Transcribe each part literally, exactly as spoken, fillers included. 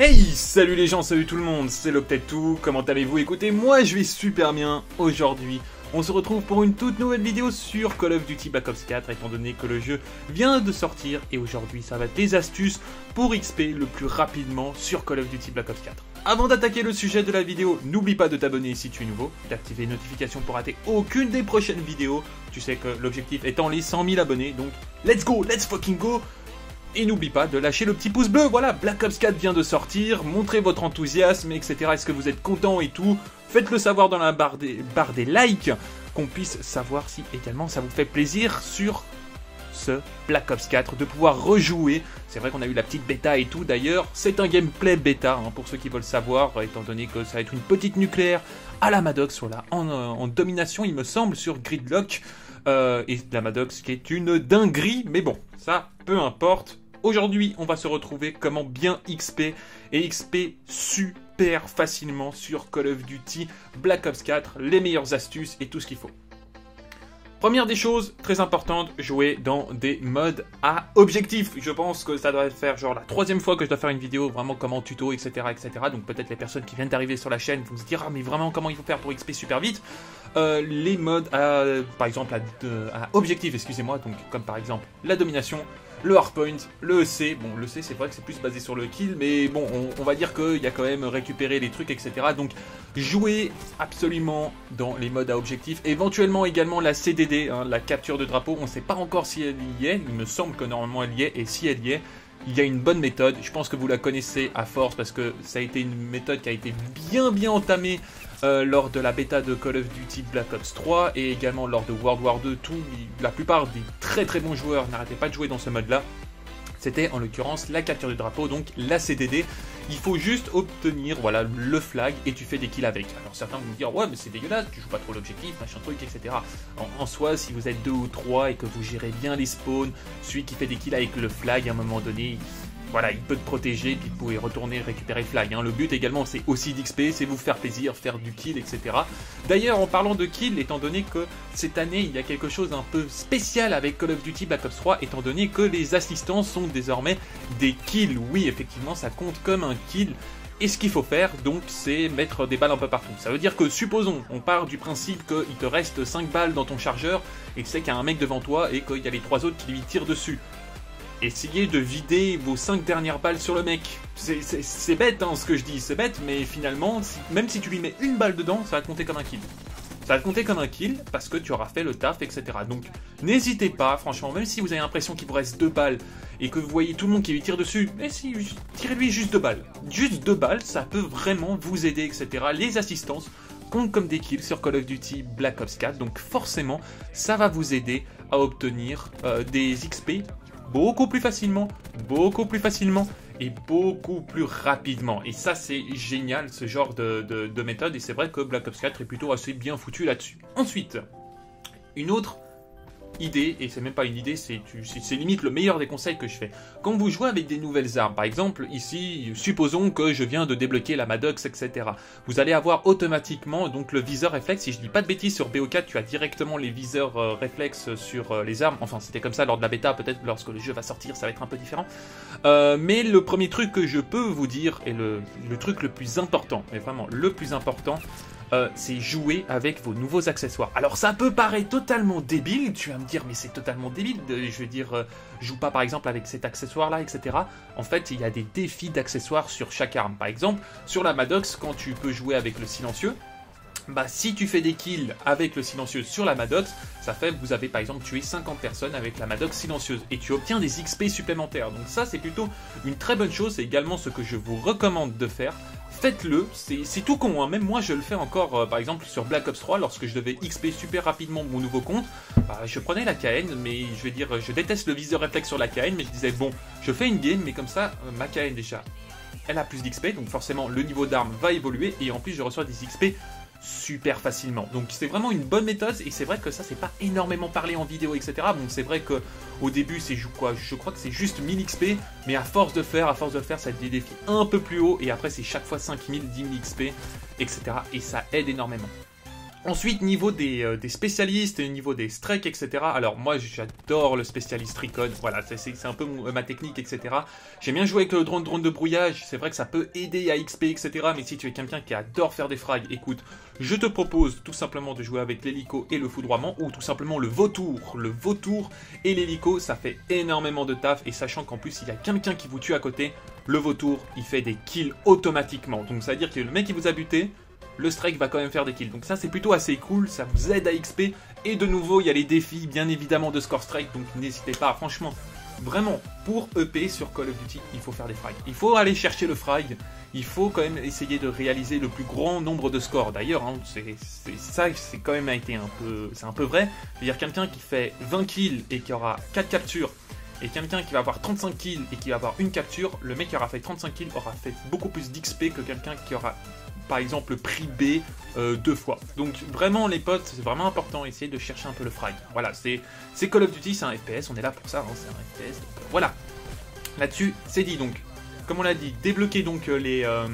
Hey, salut les gens, salut tout le monde, c'est Loptetou, comment allez-vous? Écoutez, moi je vais super bien. Aujourd'hui, on se retrouve pour une toute nouvelle vidéo sur Call of Duty Black Ops quatre, étant donné que le jeu vient de sortir, et aujourd'hui ça va être des astuces pour X P le plus rapidement sur Call of Duty Black Ops quatre. Avant d'attaquer le sujet de la vidéo, n'oublie pas de t'abonner si tu es nouveau, d'activer les notifications pour rater aucune des prochaines vidéos. Tu sais que l'objectif étant les cent mille abonnés, donc let's go, let's fucking go! Et n'oublie pas de lâcher le petit pouce bleu, voilà, Black Ops quatre vient de sortir, montrez votre enthousiasme, et cetera. Est-ce que vous êtes content et tout? Faites-le savoir dans la barre des, barre des likes, qu'on puisse savoir si également ça vous fait plaisir sur ce Black Ops quatre, de pouvoir rejouer. C'est vrai qu'on a eu la petite bêta et tout, d'ailleurs, c'est un gameplay bêta, hein, pour ceux qui veulent savoir, étant donné que ça va être une petite nucléaire à la Maddox, voilà, en, en domination, il me semble, sur Gridlock, euh, et la Maddox qui est une dinguerie, mais bon, ça, peu importe. Aujourd'hui, on va se retrouver comment bien X P et X P super facilement sur Call of Duty Black Ops quatre, les meilleures astuces et tout ce qu'il faut. Première des choses, très importante, jouer dans des modes à objectif. Je pense que ça doit faire genre la troisième fois que je dois faire une vidéo vraiment comment tuto, et cetera, et cetera. Donc peut-être les personnes qui viennent d'arriver sur la chaîne vont se dire « Ah mais vraiment comment il faut faire pour X P super vite ?» euh, Les modes à, par exemple à, de, à objectif, excusez-moi, donc comme par exemple la domination, le hardpoint, le E C, bon le E C c'est vrai que c'est plus basé sur le kill, mais bon on, on va dire qu'il y a quand même récupéré les trucs, et cetera. Donc jouer absolument dans les modes à objectif, éventuellement également la C D D, hein, la capture de drapeau, on ne sait pas encore si elle y est, il me semble que normalement elle y est, et si elle y est, il y a une bonne méthode, je pense que vous la connaissez à force parce que ça a été une méthode qui a été bien bien entamée euh, lors de la bêta de Call of Duty Black Ops trois et également lors de World War deux, tout, la plupart des très très bons joueurs n'arrêtaient pas de jouer dans ce mode là. C'était en l'occurrence la capture du drapeau, donc la C D D. Il faut juste obtenir voilà, le flag et tu fais des kills avec. Alors certains vont me dire ouais mais c'est dégueulasse, tu joues pas trop l'objectif, machin truc, et cetera. En, en soi, si vous êtes deux ou trois et que vous gérez bien les spawns, celui qui fait des kills avec le flag, à un moment donné, voilà, il peut te protéger, puis vous pouvez retourner récupérer le flag. Hein. Le but également, c'est aussi d'X P, c'est vous faire plaisir, faire du kill, et cetera. D'ailleurs, en parlant de kill, étant donné que cette année, il y a quelque chose un peu spécial avec Call of Duty Black Ops trois, étant donné que les assistants sont désormais des kills. Oui, effectivement, ça compte comme un kill. Et ce qu'il faut faire, donc, c'est mettre des balles un peu partout. Ça veut dire que, supposons, on part du principe qu'il te reste cinq balles dans ton chargeur, et que c'est qu'il y a un mec devant toi, et qu'il y a les trois autres qui lui tirent dessus. Essayez de vider vos cinq dernières balles sur le mec. C'est bête hein, ce que je dis, c'est bête, mais finalement, si, même si tu lui mets une balle dedans, ça va compter comme un kill. Ça va compter comme un kill parce que tu auras fait le taf, et cetera. Donc n'hésitez pas, franchement, même si vous avez l'impression qu'il vous reste deux balles et que vous voyez tout le monde qui lui tire dessus, mais si, tirez-lui juste deux balles. Juste deux balles, ça peut vraiment vous aider, et cetera. Les assistances comptent comme des kills sur Call of Duty Black Ops quatre, donc forcément, ça va vous aider à obtenir euh, des X P beaucoup plus facilement, beaucoup plus facilement et beaucoup plus rapidement. Et ça, c'est génial, ce genre de, de, de méthode. Et c'est vrai que Black Ops quatre est plutôt assez bien foutu là-dessus. Ensuite, une autre idée, et c'est même pas une idée, c'est limite le meilleur des conseils que je fais. Quand vous jouez avec des nouvelles armes, par exemple, ici, supposons que je viens de débloquer la Maddox, et cetera. Vous allez avoir automatiquement donc le viseur réflexe. Si je dis pas de bêtises, sur B O quatre, tu as directement les viseurs euh, réflexes sur euh, les armes. Enfin, c'était comme ça lors de la bêta, peut-être lorsque le jeu va sortir, ça va être un peu différent. Euh, mais le premier truc que je peux vous dire, et le, le truc le plus important, mais vraiment le plus important, Euh, c'est jouer avec vos nouveaux accessoires. Alors ça peut paraître totalement débile, tu vas me dire mais c'est totalement débile, de, je veux dire, euh, joue pas par exemple avec cet accessoire là, et cetera. En fait il y a des défis d'accessoires sur chaque arme. Par exemple, sur la Maddox, quand tu peux jouer avec le silencieux, bah si tu fais des kills avec le silencieux sur la Maddox, ça fait que vous avez par exemple tué cinquante personnes avec la Maddox silencieuse et tu obtiens des X P supplémentaires. Donc ça c'est plutôt une très bonne chose, c'est également ce que je vous recommande de faire. Faites-le, c'est tout con, hein. Même moi je le fais encore euh, par exemple sur Black Ops trois, lorsque je devais X P super rapidement mon nouveau compte, bah, je prenais la K N, mais je vais dire, je déteste le viseur réflexe sur la K N, mais je disais bon, je fais une game, mais comme ça, euh, ma K N déjà, elle a plus d'X P, donc forcément le niveau d'arme va évoluer, et en plus je reçois des X P super facilement. Donc c'est vraiment une bonne méthode, et c'est vrai que ça c'est pas énormément parlé en vidéo, et cetera. Bon c'est vrai que au début c'est quoi, je crois que c'est juste mille X P, mais à force de faire, à force de faire, ça devient des défis un peu plus haut, et après c'est chaque fois cinq mille, dix mille X P, et cetera. Et ça aide énormément. Ensuite, niveau des, euh, des spécialistes, niveau des strikes, et cetera. Alors moi, j'adore le spécialiste Recon. Voilà, c'est un peu mon, euh, ma technique, et cetera. J'aime bien jouer avec le drone, drone de brouillage. C'est vrai que ça peut aider à X P, et cetera. Mais si tu es quelqu'un qui adore faire des frags, écoute, je te propose tout simplement de jouer avec l'hélico et le foudroiement, ou tout simplement le vautour. Le vautour et l'hélico, ça fait énormément de taf. Et sachant qu'en plus, il y a quelqu'un qui vous tue à côté, le vautour, il fait des kills automatiquement. Donc ça veut dire que le mec qui vous a buté, le strike va quand même faire des kills. Donc ça c'est plutôt assez cool, ça vous aide à X P. Et de nouveau il y a les défis bien évidemment de score strike, donc n'hésitez pas, franchement, vraiment pour E P sur Call of Duty, il faut faire des frags. Il faut aller chercher le frag, il faut quand même essayer de réaliser le plus grand nombre de scores. D'ailleurs, hein, c'est ça c'est quand même été un peu, c'est un peu vrai. C'est-à-dire quelqu'un qui fait vingt kills et qui aura quatre captures, et quelqu'un qui va avoir trente-cinq kills et qui va avoir une capture, le mec qui aura fait trente-cinq kills aura fait beaucoup plus d'X P que quelqu'un qui aura par exemple pris B euh, deux fois. Donc vraiment les potes, c'est vraiment important, essayez de chercher un peu le frag. Voilà, c'est Call of Duty, c'est un F P S, on est là pour ça, hein, c'est un F P S. Donc, euh, voilà, là-dessus c'est dit. Donc comme on l'a dit, débloquer donc euh, les, euh,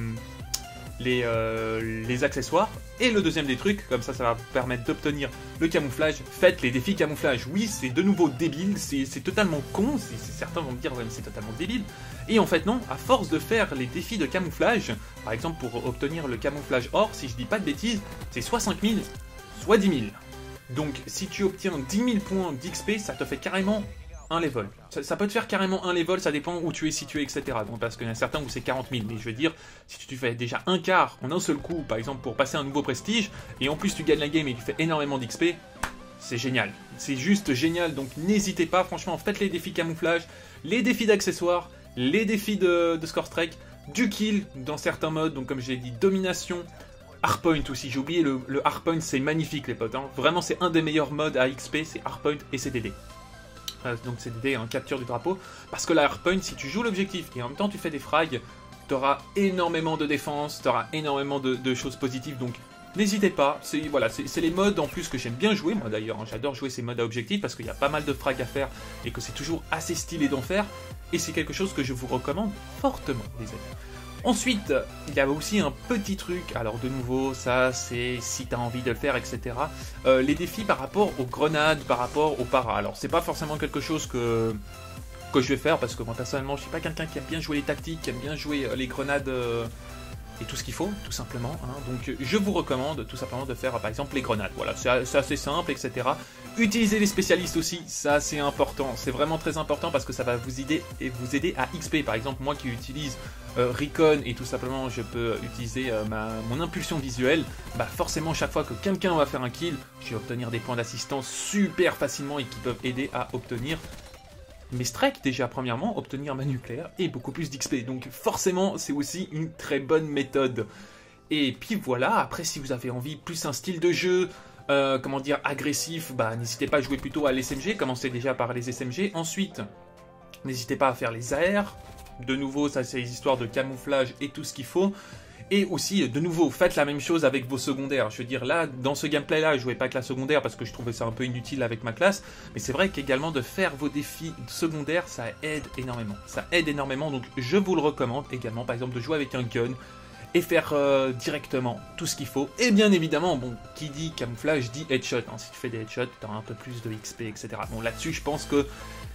les, euh, les accessoires. Et le deuxième des trucs, comme ça ça va vous permettre d'obtenir le camouflage, faites les défis camouflage. Oui, c'est de nouveau débile, c'est totalement con, certains vont me dire ouais, c'est totalement débile. Et en fait non, à force de faire les défis de camouflage, par exemple pour obtenir le camouflage or, si je dis pas de bêtises, c'est soit cinq mille, soit dix mille. Donc si tu obtiens dix mille points d'X P, ça te fait carrément un level. Ça, ça peut te faire carrément un level, ça dépend où tu es situé, et cetera. Donc, parce qu'il y en a certains où c'est quarante mille. Mais je veux dire, si tu fais déjà un quart en un seul coup, par exemple pour passer un nouveau prestige, et en plus tu gagnes la game et tu fais énormément d'X P, c'est génial. C'est juste génial. Donc n'hésitez pas, franchement, faites les défis camouflage, les défis d'accessoires, les défis de, de score strike, du kill dans certains modes. Donc comme je l'ai dit, domination, hardpoint aussi. J'ai oublié le, le hardpoint, c'est magnifique les potes. Hein. Vraiment, c'est un des meilleurs modes à X P, c'est hardpoint et C D D. Donc C D D, hein, capture du drapeau, parce que la hardpoint, si tu joues l'objectif et en même temps tu fais des frags, tu auras énormément de défense, tu auras énormément de, de choses positives, donc n'hésitez pas, c'est voilà, c'est les modes en plus que j'aime bien jouer, moi d'ailleurs, hein, j'adore jouer ces modes à objectif parce qu'il y a pas mal de frags à faire et que c'est toujours assez stylé d'en faire, et c'est quelque chose que je vous recommande fortement les amis. Ensuite, il y a aussi un petit truc, alors de nouveau, ça c'est si tu as envie de le faire, et cetera. Euh, les défis par rapport aux grenades, par rapport aux paras. Alors c'est pas forcément quelque chose que, que je vais faire, parce que moi personnellement je suis pas quelqu'un qui aime bien jouer les tactiques, qui aime bien jouer euh, les grenades euh, et tout ce qu'il faut, tout simplement. Hein. Donc je vous recommande tout simplement de faire par exemple les grenades. Voilà, c'est assez simple, et cetera. Utilisez les spécialistes aussi, ça c'est important, c'est vraiment très important parce que ça va vous aider, et vous aider à X P. Par exemple, moi qui utilise euh, Recon et tout simplement je peux utiliser euh, ma, mon impulsion visuelle, bah forcément chaque fois que quelqu'un va faire un kill, je vais obtenir des points d'assistance super facilement et qui peuvent aider à obtenir mes strikes déjà premièrement, obtenir ma nucléaire et beaucoup plus d'X P. Donc forcément c'est aussi une très bonne méthode. Et puis voilà, après si vous avez envie plus un style de jeu, Euh, comment dire, agressif, bah n'hésitez pas à jouer plutôt à l'S M G, commencez déjà par les S M G, ensuite n'hésitez pas à faire les A R, de nouveau ça c'est les histoires de camouflage et tout ce qu'il faut, et aussi de nouveau faites la même chose avec vos secondaires. Je veux dire là, dans ce gameplay là, je jouais pas avec la secondaire parce que je trouvais ça un peu inutile avec ma classe, mais c'est vrai qu'également de faire vos défis secondaires, ça aide énormément, ça aide énormément, donc je vous le recommande également, par exemple de jouer avec un gun, et faire euh, directement tout ce qu'il faut. Et bien évidemment, bon, qui dit camouflage dit headshot. Hein. Si tu fais des headshots, tu auras un peu plus de X P, et cetera. Bon, là-dessus, je pense que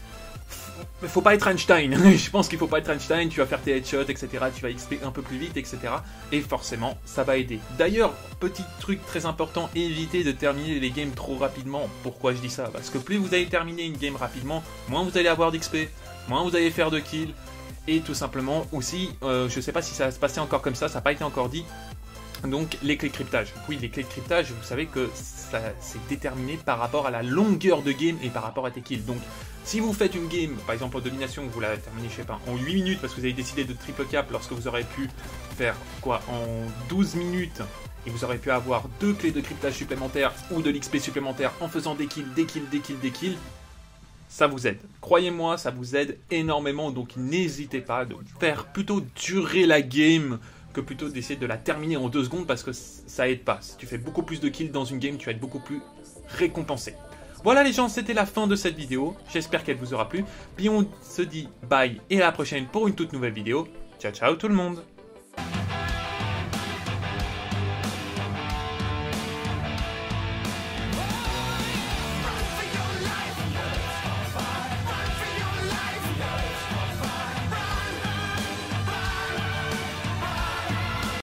faut pas être Einstein. Je pense qu'il faut pas être Einstein. Tu vas faire tes headshots, et cetera. Tu vas X P un peu plus vite, et cetera. Et forcément, ça va aider. D'ailleurs, petit truc très important, évitez de terminer les games trop rapidement. Pourquoi je dis ça? Parce que plus vous allez terminer une game rapidement, moins vous allez avoir d'X P, moins vous allez faire de kills. Et tout simplement aussi, euh, je ne sais pas si ça va se passer encore comme ça, ça n'a pas été encore dit, donc les clés de cryptage. Oui, les clés de cryptage, vous savez que c'est déterminé par rapport à la longueur de game et par rapport à tes kills. Donc si vous faites une game, par exemple en domination, vous la terminez, je sais pas, en huit minutes parce que vous avez décidé de triple cap lorsque vous aurez pu faire quoi en douze minutes, et vous aurez pu avoir deux clés de cryptage supplémentaires ou de l'X P supplémentaire en faisant des kills, des kills, des kills, des kills, ça vous aide. Croyez-moi, ça vous aide énormément, donc n'hésitez pas de faire plutôt durer la game que plutôt d'essayer de la terminer en deux secondes parce que ça aide pas. Si tu fais beaucoup plus de kills dans une game, tu vas être beaucoup plus récompensé. Voilà les gens, c'était la fin de cette vidéo. J'espère qu'elle vous aura plu. Puis on se dit bye et à la prochaine pour une toute nouvelle vidéo. Ciao ciao tout le monde.